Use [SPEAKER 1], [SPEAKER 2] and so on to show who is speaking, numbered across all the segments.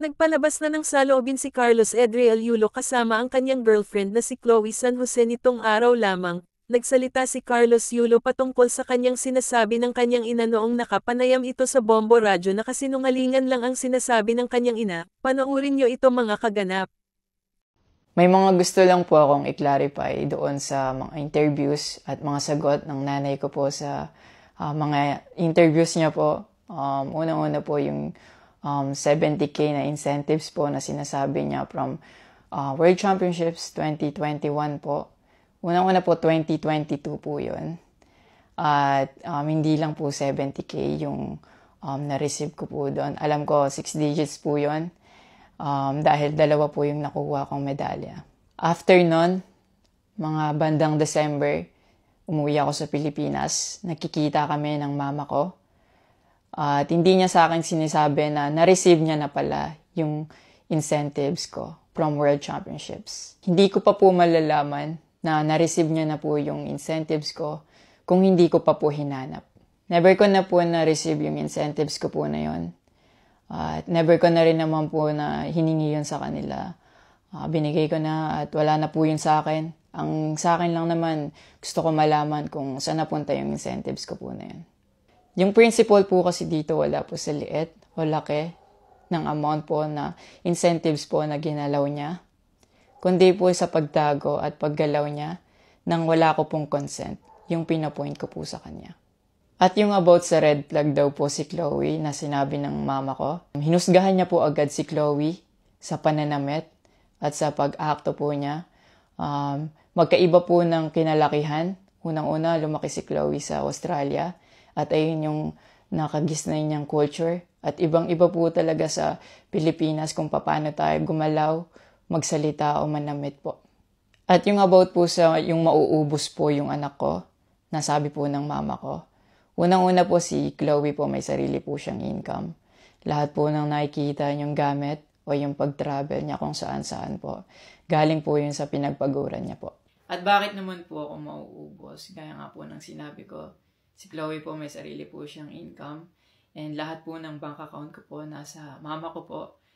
[SPEAKER 1] Nagpalabas na ng saloobin si Carlos Edreal Yulo kasama ang kanyang girlfriend na si Chloe San Jose nitong araw lamang. Nagsalita si Carlos Yulo patungkol sa kanyang sinasabi ng kanyang ina noong nakapanayam ito sa Bombo Radyo na kasinungalingan lang ang sinasabi ng kanyang ina. Panoorin niyo ito mga kaganap.
[SPEAKER 2] May mga gusto lang po akong i-clarify doon sa mga interviews at mga sagot ng nanay ko po sa mga interviews niya po. Unang-una po yung 70K na incentives po na sinasabi niya from World Championships 2021 po. Unang-una po 2022 po yun. At hindi lang po 70K yung na-receive ko po doon. Alam ko 6 digits po yun dahil dalawa po yung nakuha kong medalya. After nun, mga bandang December, umuwi ako sa Pilipinas. Nakikita kami ng mama ko. At hindi niya sa akin sinasabi na na-receive niya na pala yung incentives ko from World Championships. Hindi ko pa po malalaman na na-receive niya na po yung incentives ko kung hindi ko pa po hinanap. Never ko na po na-receive yung incentives ko po na yun. At never ko na rin naman po na hiningi yun sa kanila. Binigay ko na at wala na po yun sa akin. Ang sa akin lang naman, gusto ko malaman kung saan napunta yung incentives ko po na yun. Yung principle po kasi dito wala po sa liit o laki ng amount po na incentives po na ginalaw niya, kundi po sa pagtago at paggalaw niya nang wala ko pong consent, yung pinapoint ko po sa kanya. At yung about sa red flag daw po si Chloe na sinabi ng mama ko, hinusgahan niya po agad si Chloe sa pananamit at sa pag-akto po niya. Magkaiba po ng kinalakihan. Unang-una, lumaki si Chloe sa Australia. At ayun yung nakagisnay niyang culture. At ibang-iba po talaga sa Pilipinas kung paano tayo gumalaw, magsalita o manamit po. At yung about po sa yung mauubos po yung anak ko, nasabi po ng mama ko. Unang-una po si Chloe po may sarili po siyang income. Lahat po ng nakikita niyong gamit o yung pag-travel niya kung saan-saan po. Galing po yun sa pinagpaguran niya po. At bakit naman po ako mauubos? Gaya nga po ng sinabi ko, si Chloe po may sarili po siyang income and lahat po ng bank account ko po nasa mama ko po.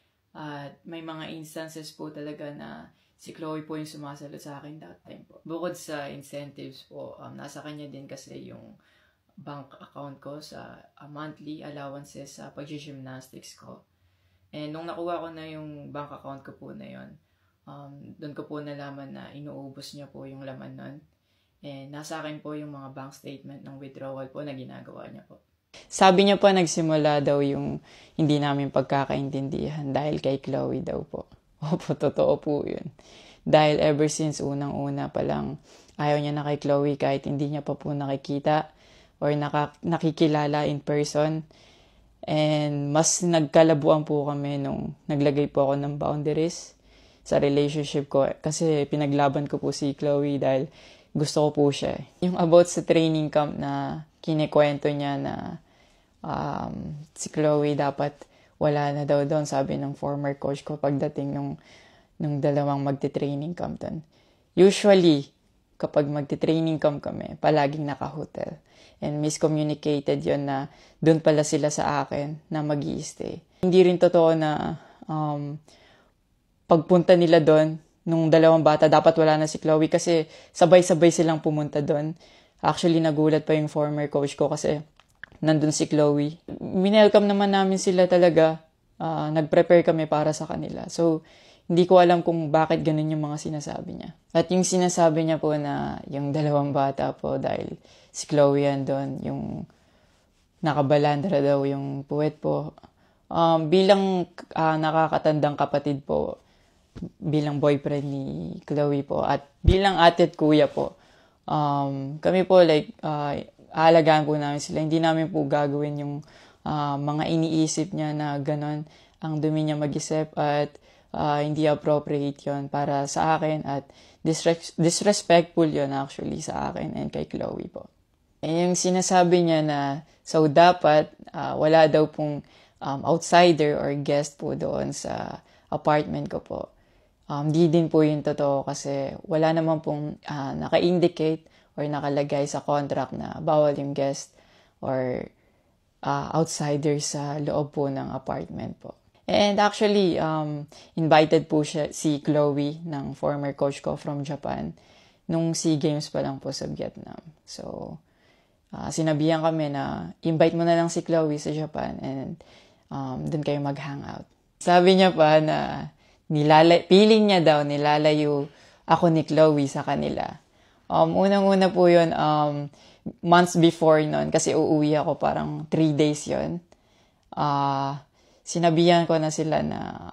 [SPEAKER 2] At may mga instances po talaga na si Chloe po yung sumasagot sa akin that time po. Bukod sa incentives po, nasa kanya din kasi yung bank account ko sa monthly allowances sa pag-gymnastics ko. And nung nakuha ko na yung bank account ko po na yun, doon ko po nalaman na inuubos niya po yung laman nun. And nasa akin po yung mga bank statement ng withdrawal po na ginagawa niya po. Sabi niya po nagsimula daw yung hindi namin pagkakaintindihan dahil kay Chloe daw po. Opo, totoo po yun. Dahil ever since unang-una pa lang, ayaw niya na kay Chloe kahit hindi niya pa po nakikita or nakikilala in person. And mas nagkalabuan po kami nung naglagay po ako ng boundaries sa relationship ko. Kasi pinaglaban ko po si Chloe dahil gusto ko po siya. Yung about sa training camp na kinikwento niya na si Chloe dapat wala na daw doon, sabi ng former coach ko pagdating nung dalawang magte-training camp doon. Usually, kapag magte-training camp kami, palaging naka-hotel. And miscommunicated yon na doon pala sila sa akin na mag-i-stay. Hindi rin totoo na pagpunta nila doon, nung dalawang bata, dapat wala na si Chloe kasi sabay-sabay silang pumunta doon. Actually, nagulat pa yung former coach ko kasi nandun si Chloe. Minelcome naman namin sila talaga. Nag-prepare kami para sa kanila. So, hindi ko alam kung bakit ganun yung mga sinasabi niya. At yung sinasabi niya po na yung dalawang bata po dahil si Chloe yan doon, yung nakabalandra daw yung puwet po. Bilang nakakatandang kapatid po, bilang boyfriend ni Chloe po, at bilang ate at kuya po, kami po aalagaan po namin sila. Hindi namin po gagawin yung mga iniisip niya na ganon ang dumi niya mag-isip at hindi appropriate yon para sa akin at disrespectful yon actually sa akin and kay Chloe po. And yung sinasabi niya na so dapat wala daw pong outsider or guest po doon sa apartment ko po. Di din po yung totoo kasi wala naman pong naka-indicate or nakalagay sa contract na bawal yung guest or outsider sa loob po ng apartment po. And actually, invited po si Chloe ng former coach ko from Japan nung SEA Games pa lang po sa Vietnam. So, sinabihan kami na invite mo na lang si Chloe sa Japan and dun kayo mag-hangout. Sabi niya pa na feeling niya daw nilalayo ako ni Chloe sa kanila. Unang-una po yun, months before nun, kasi uuwi ako parang 3 days yun. Sinabihan ko na sila na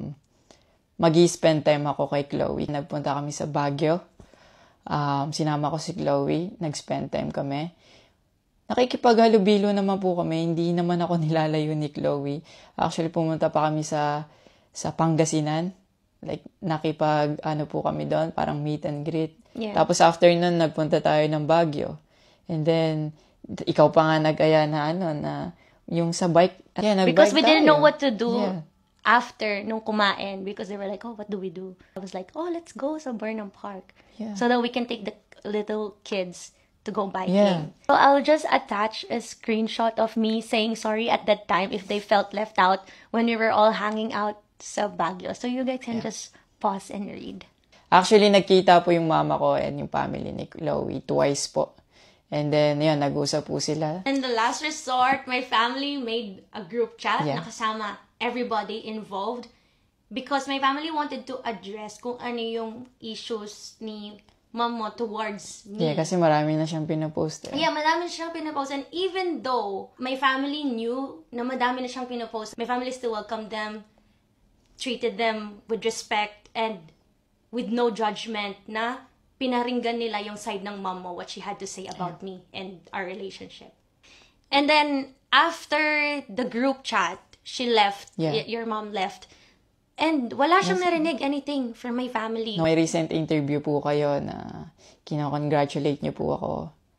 [SPEAKER 2] mag-i-spend time ako kay Chloe. Nagpunta kami sa Baguio. Sinama ko si Chloe. Nag-spend time kami. Nakikipaghalubilo naman po kami. Hindi naman ako nilalayo ni Chloe. Actually, pumunta pa kami sa Pangasinan. Like, po kami doon. Parang meet and greet.
[SPEAKER 3] Yeah.
[SPEAKER 2] Tapos after nun, nagpunta tayo ng Baguio. And then, ikaw pa nga nag-aya na yung sa bike. Yeah, nag-bike
[SPEAKER 3] Because we didn't
[SPEAKER 2] tayo.
[SPEAKER 3] know what to do
[SPEAKER 2] Yeah.
[SPEAKER 3] after nung kumain. Because they were like, oh, what do we do? I was like, oh, let's go sa Burnham Park.
[SPEAKER 2] Yeah.
[SPEAKER 3] So that we can take the little kids to go biking.
[SPEAKER 2] Yeah.
[SPEAKER 3] So I'll just attach a screenshot of me saying sorry at that time if they felt left out when we were all hanging out sa Baguio. So you guys can just pause and read.
[SPEAKER 2] Actually, nagkita po yung mama ko and yung family ni Chloe twice po. And then, yun, nag-usap po sila.
[SPEAKER 4] In the last resort, my family made a group chat
[SPEAKER 2] Yeah.
[SPEAKER 4] na kasama everybody involved because my family wanted to address kung ano yung issues ni mom mo towards me.
[SPEAKER 2] Yeah, kasi marami na siyang pinopost.
[SPEAKER 4] Yeah, madami na siyang pinopost. And even though my family knew na madami na siyang pinopost, my family still welcomed them, treated them with respect, and with no judgment na pinaringgan nila yung side ng mom mo, what she had to say about me and our relationship. And then, after the group chat, she left,
[SPEAKER 2] Yeah.
[SPEAKER 4] your mom left, and wala siyang narinig anything from my family.
[SPEAKER 2] May recent interview po kayo na kinakongratulate niyo po ako.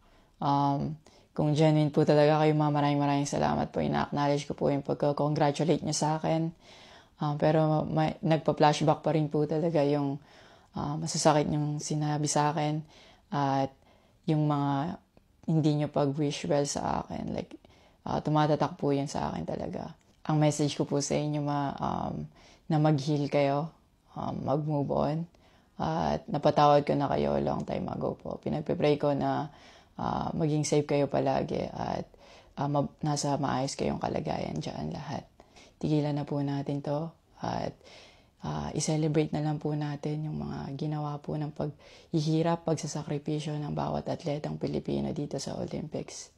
[SPEAKER 2] Kung genuine po talaga kayo, maraming salamat po. Ina-acknowledge ko po yung pagka-congratulate niyo sa akin. Pero nagpa-flashback pa rin po talaga yung masasakit yung sinabi sa akin at yung mga hindi nyo pag-wish well sa akin. Like, tumatatak po yan sa akin talaga. Ang message ko po sa inyo na mag-heal kayo, mag-move on, at napatawad ko na kayo long time ago po. Pinagpipray ko na maging safe kayo palagi at nasa maayos kayong kalagayan dyan lahat. Tigilan na po natin to at i-celebrate na lang po natin yung mga ginawa po ng paghihirap, pagsasakripisyo ng bawat atletang Pilipino dito sa Olympics.